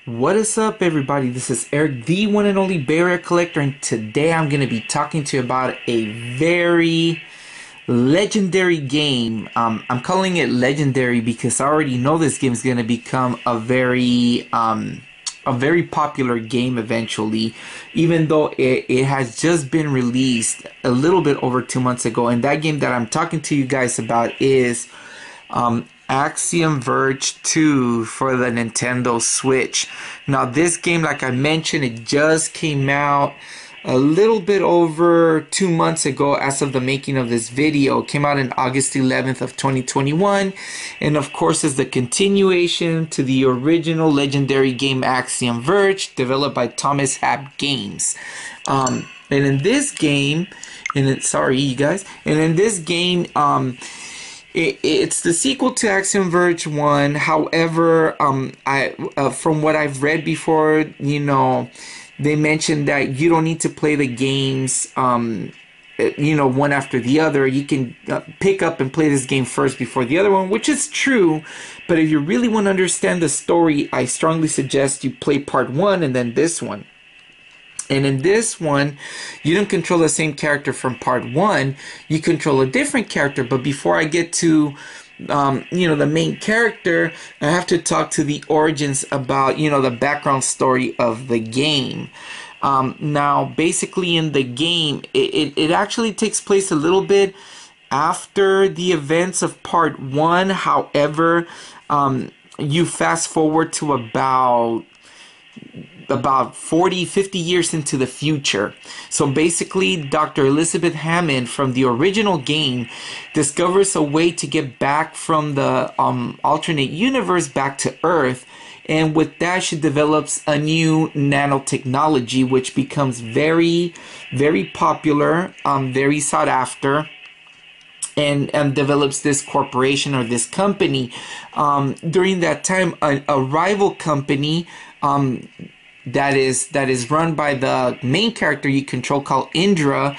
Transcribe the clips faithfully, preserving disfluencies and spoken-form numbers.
What is up, everybody? This is Eric, the one and only Bay Area Collector, and today I'm going to be talking to you about a very legendary game. Um, I'm calling it legendary because I already know this game is going to become a very, um, a very popular game eventually, even though it, it has just been released a little bit over two months ago. And that game that I'm talking to you guys about is um, Axiom Verge two for the Nintendo Switch. Now this game, like I mentioned, it just came out a little bit over two months ago as of the making of this video. It came out in August eleventh of twenty twenty-one, and of course is the continuation to the original legendary game Axiom Verge, developed by Thomas Happ Games. Um, and in this game, and it, sorry you guys, and in this game, um, It, it's the sequel to Axiom Verge one. However, um, I uh, from what I've read before, you know, they mentioned that you don't need to play the games, um, you know, one after the other. You can uh, pick up and play this game first before the other one, which is true. But if you really want to understand the story, I strongly suggest you play part one and then this one. And in this one, you don't control the same character from part one. You control a different character. But before I get to, um, you know, the main character, I have to talk to the origins about, you know, the background story of the game. Um, now, basically in the game, it, it, it actually takes place a little bit after the events of part one. However, um, you fast forward to about... about forty, fifty years into the future. So basically, Doctor Elizabeth Hammond from the original game discovers a way to get back from the um, alternate universe back to Earth. And with that, she develops a new nanotechnology, which becomes very, very popular, um, very sought after. And, and develops this corporation or this company. Um, during that time, a, a rival company um, that is that is run by the main character you control, called Indra,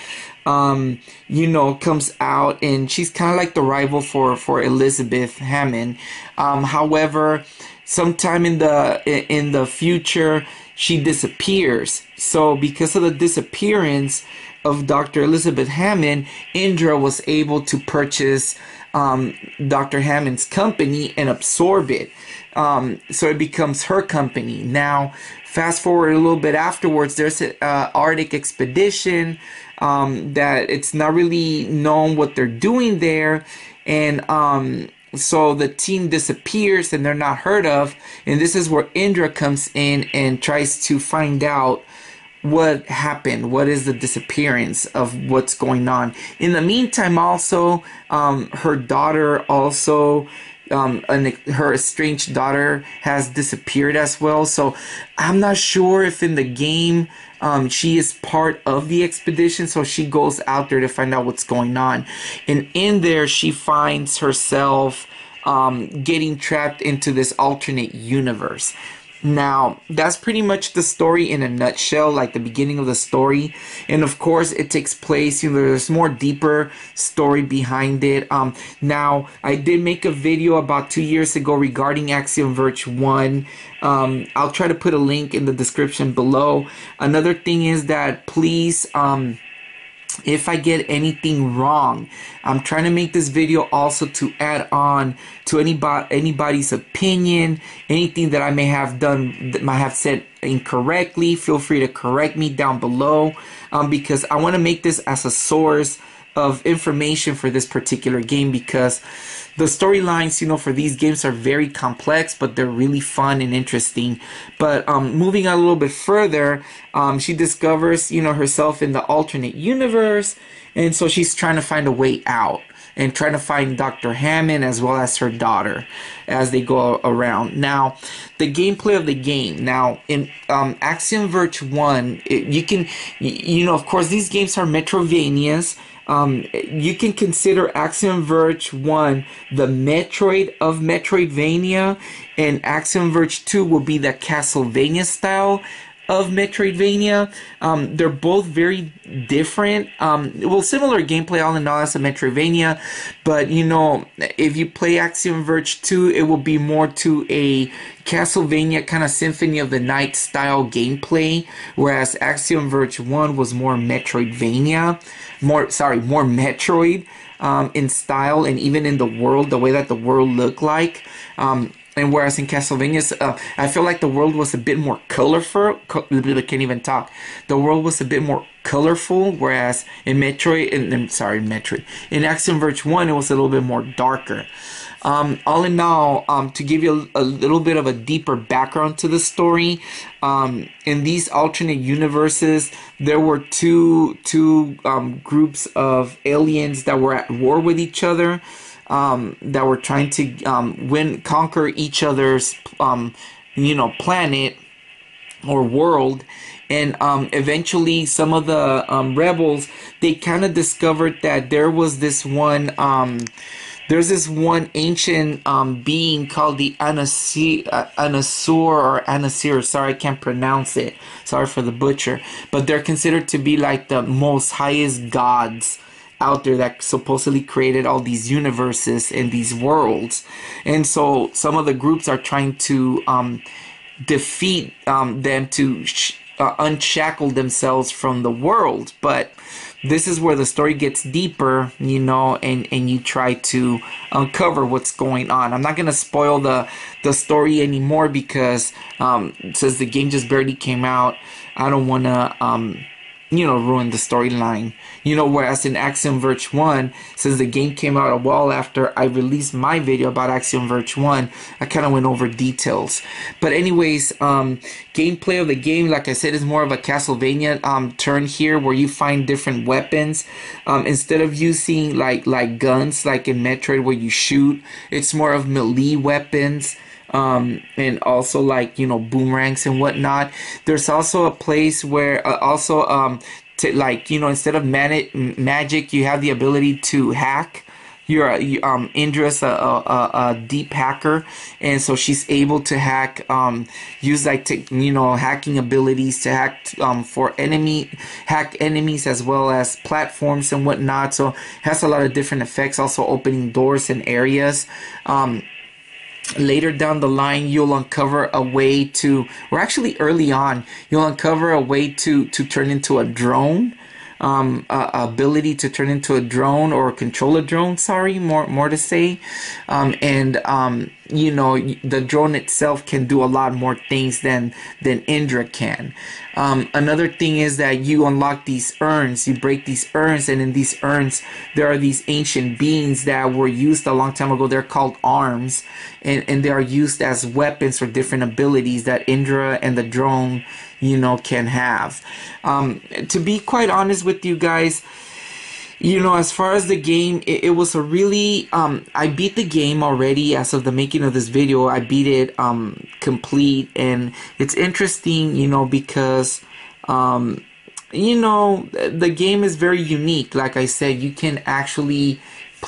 um, you know, comes out, and she's kind of like the rival for for Elizabeth Hammond. Um, however, sometime in the in the future, she disappears. So because of the disappearance of Doctor Elizabeth Hammond, Indra was able to purchase um, Doctor Hammond's company and absorb it. Um, so it becomes her company. Now, fast forward a little bit afterwards, there's an uh, Arctic expedition um, that it's not really known what they're doing there. And um, so the team disappears and they're not heard of. And this is where Indra comes in and tries to find out what happened, what is the disappearance of what's going on. In the meantime, also, um, her daughter also... Um, and her estranged daughter has disappeared as well. So I'm not sure if in the game um, she is part of the expedition. So she goes out there to find out what's going on. And in there, she finds herself um, getting trapped into this alternate universe. Now, that's pretty much the story in a nutshell, like the beginning of the story. And of course, it takes place, you know, there's more deeper story behind it. Um, now, I did make a video about two years ago regarding Axiom Verge one. Um, I'll try to put a link in the description below. Another thing is that please... Um, if I get anything wrong, I'm trying to make this video also to add on to anybody anybody's opinion, anything that I may have done, that might have said incorrectly. Feel free to correct me down below, um, because I want to make this as a source of information for this particular game, because the storylines, you know, for these games are very complex, but they're really fun and interesting. But um, moving on a little bit further, um, she discovers, you know, herself in the alternate universe, and so she's trying to find a way out and trying to find Doctor Hammond as well as her daughter as they go around. Now, the gameplay of the game. Now, in um, Axiom Verge one, it, you can, you know, of course, these games are Metroidvanias. Um, you can consider Axiom Verge one the Metroid of Metroidvania, and Axiom Verge two will be the Castlevania style of Metroidvania. Um, they're both very different. Um, well, similar gameplay all in all as a Metroidvania, but you know, if you play Axiom Verge two, it will be more to a Castlevania kind of Symphony of the Night style gameplay, whereas Axiom Verge one was more Metroidvania, more sorry, more Metroid um, in style and even in the world, the way that the world looked like. Um, and whereas in Castlevania, uh, I feel like the world was a bit more colorful. Co I can't even talk. The world was a bit more colorful, whereas in Metroid, in, in, sorry, Metroid, in Axiom Verge one, it was a little bit more darker. Um, all in all, um, to give you a, a little bit of a deeper background to the story, um, in these alternate universes, there were two two um, groups of aliens that were at war with each other, um, that were trying to um, win, conquer each other's, um, you know, planet or world. And um, eventually, some of the um, rebels, they kind of discovered that there was this one. Um, There's this one ancient um, being called the Anasir, uh, Anasur or Anasir. Sorry, I can't pronounce it. Sorry for the butcher. But they're considered to be like the most highest gods out there that supposedly created all these universes and these worlds. And so some of the groups are trying to um, defeat um, them to sh uh, unshackle themselves from the world. But this is where the story gets deeper, you know, and, and you try to uncover what's going on. I'm not going to spoil the, the story anymore because um, since the game just barely came out, I don't want to, um, you know, ruin the storyline. You know, whereas in Axiom Verge one, since the game came out a while after I released my video about Axiom Verge one, I kind of went over details. But anyways, um, gameplay of the game, like I said, is more of a Castlevania um, turn here, where you find different weapons. Um, instead of using like, like guns, like in Metroid where you shoot, it's more of melee weapons. Um, and also like, you know, boomerangs and whatnot. There's also a place where uh, also um, to, like, you know, instead of man magic, you have the ability to hack. You're a, um, Indra's a, a, a deep hacker, and so she's able to hack, um, use like, to, you know, hacking abilities to hack um, for enemy, hack enemies as well as platforms and whatnot. So it has a lot of different effects, also opening doors and areas. Um, Later down the line, you'll uncover a way to, or actually early on, you'll uncover a way to, to turn into a drone. Um, uh, ability to turn into a drone or control a drone, sorry, more more to say. Um, and, um, you know, the drone itself can do a lot more things than, than Indra can. Um, another thing is that you unlock these urns, you break these urns, and in these urns, there are these ancient beings that were used a long time ago. They're called arms, and, and they are used as weapons for different abilities that Indra and the drone, you know, can have. Um, to be quite honest with you guys, you know, as far as the game, it, it was a really, um, I beat the game already as of the making of this video. I beat it um, complete, and it's interesting, you know, because, um, you know, the game is very unique. Like I said, you can actually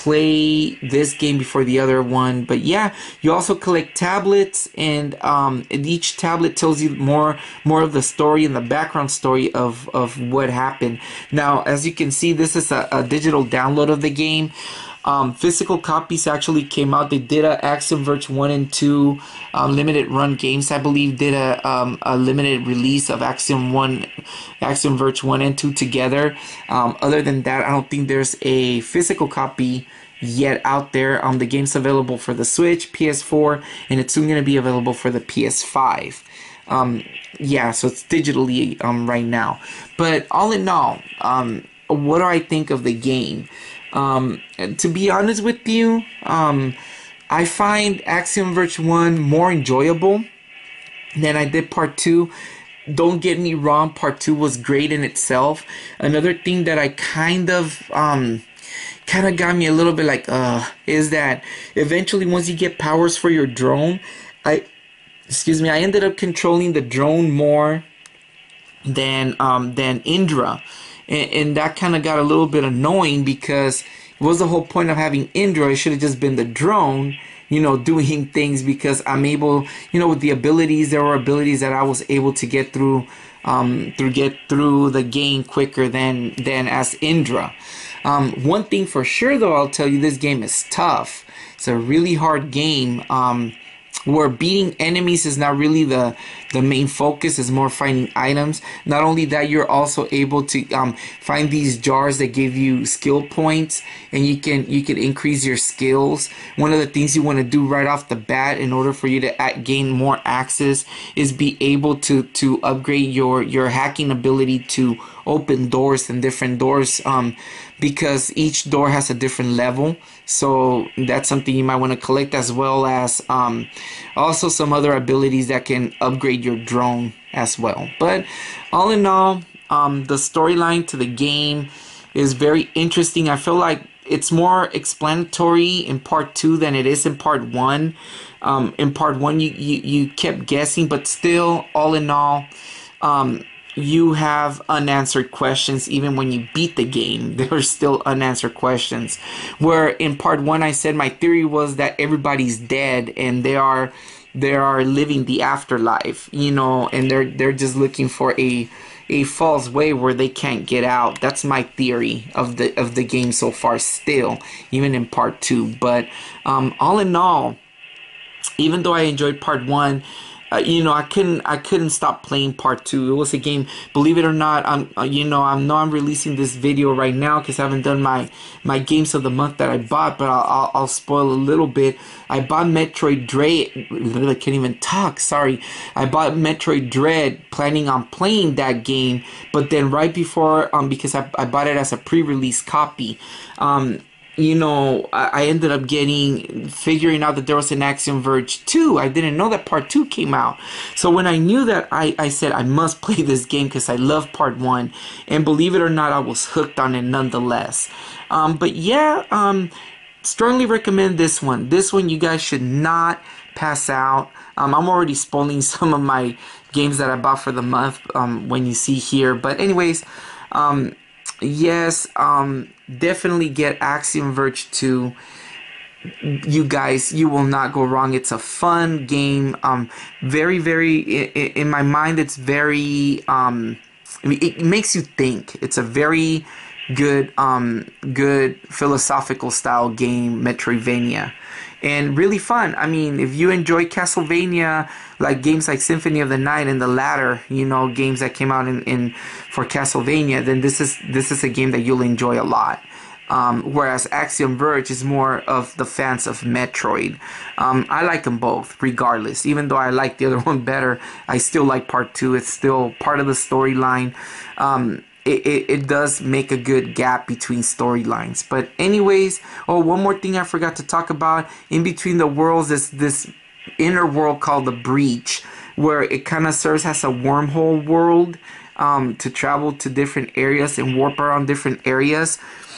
play this game before the other one. But yeah, you also collect tablets, and um and each tablet tells you more more of the story and the background story of of what happened. Now, as you can see, this is a, a digital download of the game. Um, physical copies actually came out. They did a Axiom Verge one and two um, limited run games, I believe, did a, um, a limited release of Axiom one, Axiom Verge one and two together. Um, other than that, I don't think there's a physical copy yet out there. Um, the game's available for the Switch, P S four, and it's soon going to be available for the P S five. Um, yeah, so it's digitally um, right now. But all in all, um, what do I think of the game? Um, to be honest with you, um, I find Axiom Verge one more enjoyable than I did part two. Don't get me wrong, part two was great in itself. Another thing that I kind of, um, kind of got me a little bit like, uh, is that eventually once you get powers for your drone, I, excuse me, I ended up controlling the drone more than, um, than Indra. And, and that kind of got a little bit annoying, because it was the whole point of having Indra. It should have just been the drone, you know, doing things because I'm able, you know, with the abilities, there were abilities that I was able to get through, um, through get through the game quicker than than as Indra. Um, one thing for sure, though, I'll tell you, this game is tough. It's a really hard game. Um, where beating enemies is not really the the main focus, is more finding items. Not only that, you're also able to um, find these jars that give you skill points, and you can you can increase your skills. One of the things you want to do right off the bat in order for you to at, gain more access is be able to to upgrade your your hacking ability to open doors and different doors, um, because each door has a different level. So that's something you might want to collect, as well as um, also some other abilities that can upgrade your drone as well. But all in all, um, the storyline to the game is very interesting. I feel like it's more explanatory in part two than it is in part one. Um, in part one, you, you, you kept guessing, but still, all in all, um, you have unanswered questions. Even when you beat the game, there are still unanswered questions. Where in part one, I said my theory was that everybody's dead and they are they are living the afterlife, you know, and they're they're just looking for a a false way where they can't get out. That's my theory of the of the game so far, still, even in part two. But um, all in all, even though I enjoyed part one, Uh, you know, I couldn't, I couldn't stop playing part two. It was a game, believe it or not. I'm, uh, you know, I know I'm releasing this video right now because I haven't done my, my games of the month that I bought, but I'll, I'll, I'll spoil a little bit. I bought Metroid Dread. I can't even talk. Sorry. I bought Metroid Dread, planning on playing that game, but then right before, um, because I, I bought it as a pre-release copy, um. You know, I ended up getting, figuring out that there was an Axiom Verge two. I didn't know that part two came out. So when I knew that, I, I said, I must play this game because I love part one. And believe it or not, I was hooked on it nonetheless. Um, but yeah, um, strongly recommend this one. This one, you guys should not pass out. Um, I'm already spoiling some of my games that I bought for the month um, when you see here. But anyways, um, yes, um... definitely get Axiom Verge two. You guys, you will not go wrong. It's a fun game. Um, very, very, in, in my mind, it's very, um, I mean, it makes you think. It's a very good, um, good philosophical style game, Metroidvania. And really fun. I mean, if you enjoy Castlevania, like games like Symphony of the Night and the latter, you know, games that came out in, in for Castlevania, then this is this is a game that you'll enjoy a lot. Um, whereas Axiom Verge is more of the fans of Metroid. Um, I like them both, regardless. Even though I like the other one better, I still like part two. It's still part of the storyline. Um, It, it, it does make a good gap between storylines. But anyways, oh, one more thing I forgot to talk about. In between the worlds is this inner world called the Breach, where it kind of serves as a wormhole world um, to travel to different areas and warp around different areas.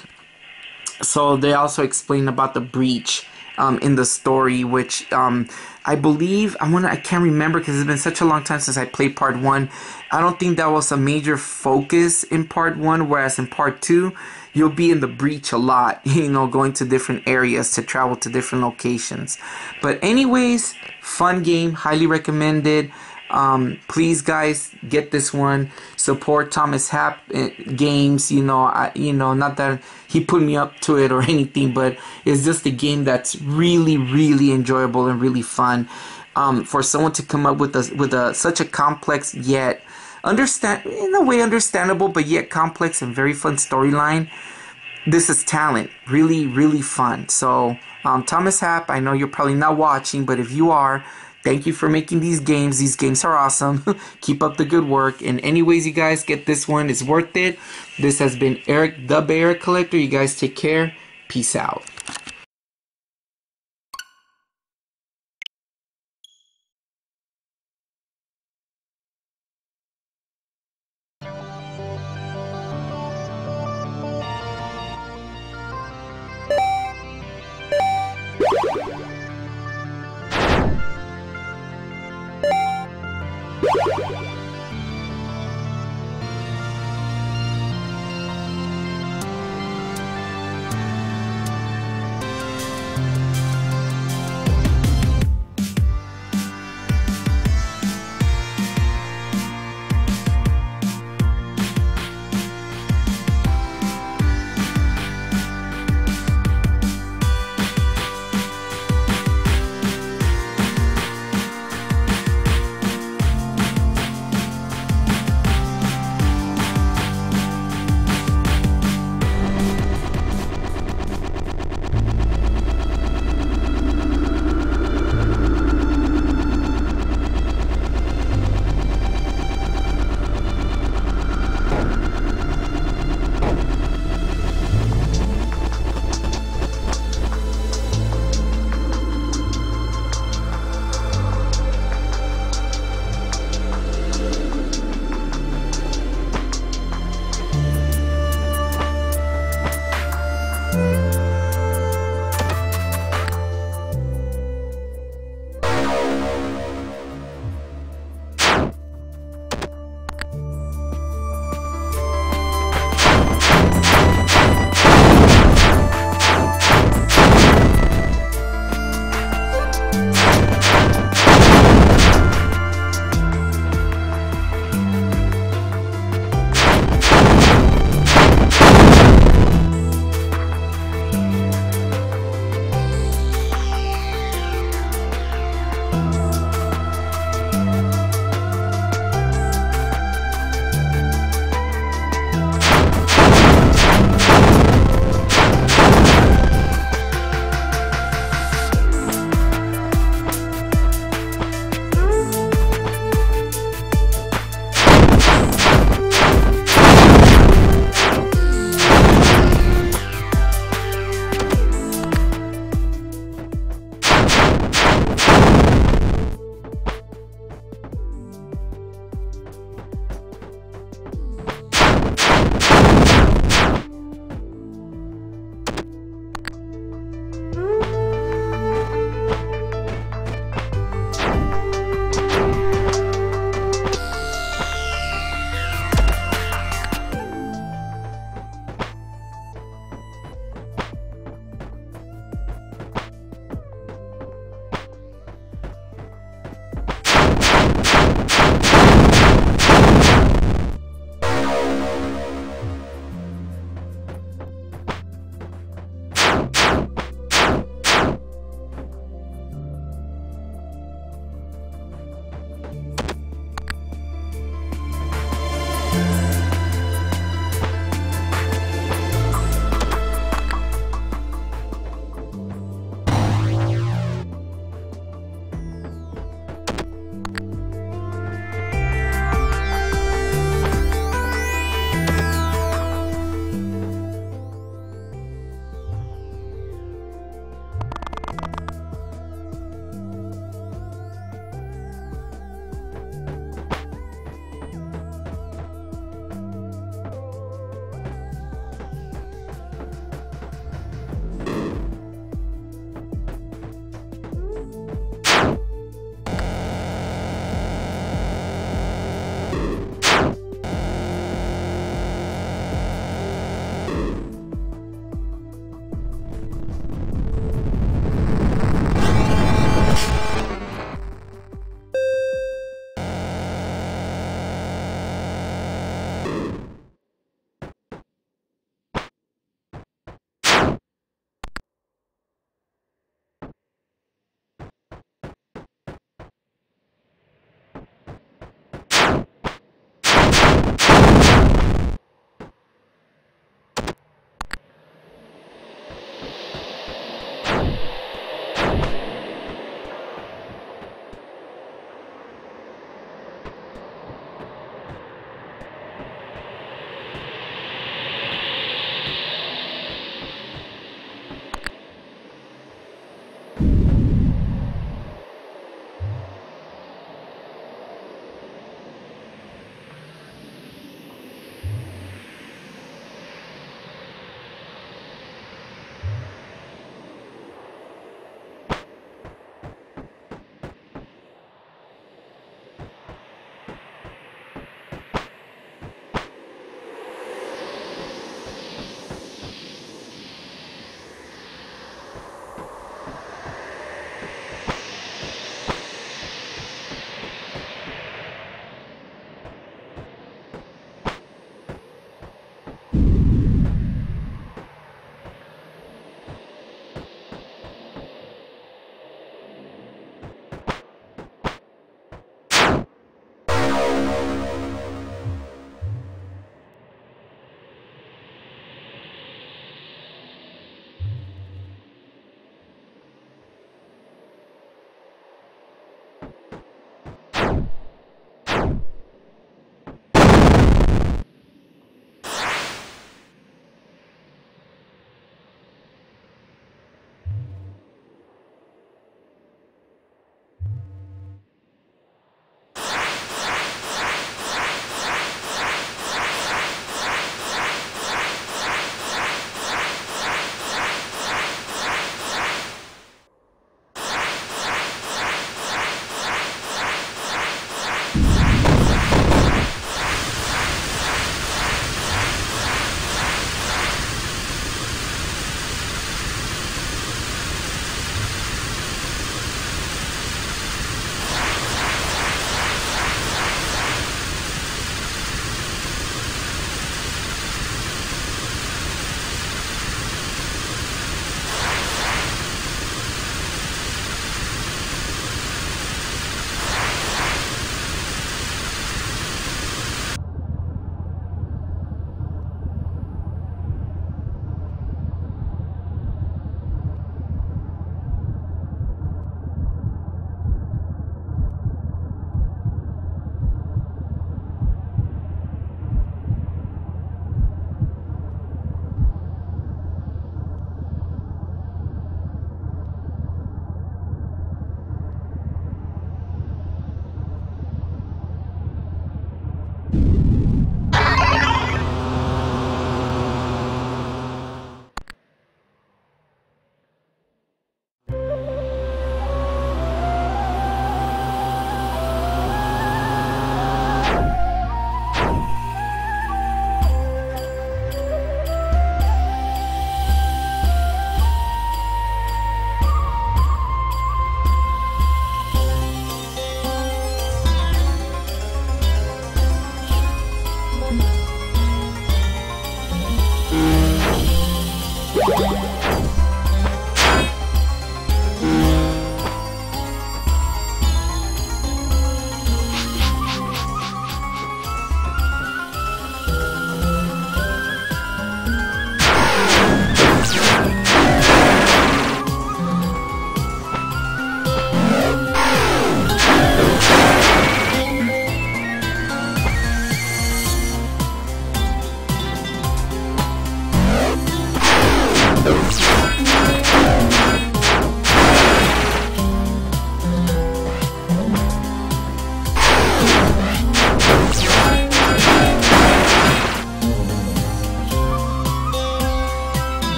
So they also explain about the Breach um, in the story, which um, I believe, I wanna, I can't remember because it's been such a long time since I played part one. I don't think that was a major focus in part one, whereas in part two, you'll be in the Breach a lot, you know, going to different areas to travel to different locations. But anyways, fun game, highly recommended. Um, please, guys, get this one. Support Thomas Happ games. You know, I, you know, not that he put me up to it or anything, but it's just a game that's really, really enjoyable and really fun. Um, for someone to come up with a with a such a complex yet understand in a way understandable, but yet complex and very fun storyline. This is talent. Really, really fun. So, um, Thomas Happ, I know you're probably not watching, but if you are, thank you for making these games. These games are awesome. Keep up the good work. And anyways, you guys, get this one. It's worth it. This has been Eric, the Bear Collector. You guys take care. Peace out.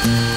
Bye.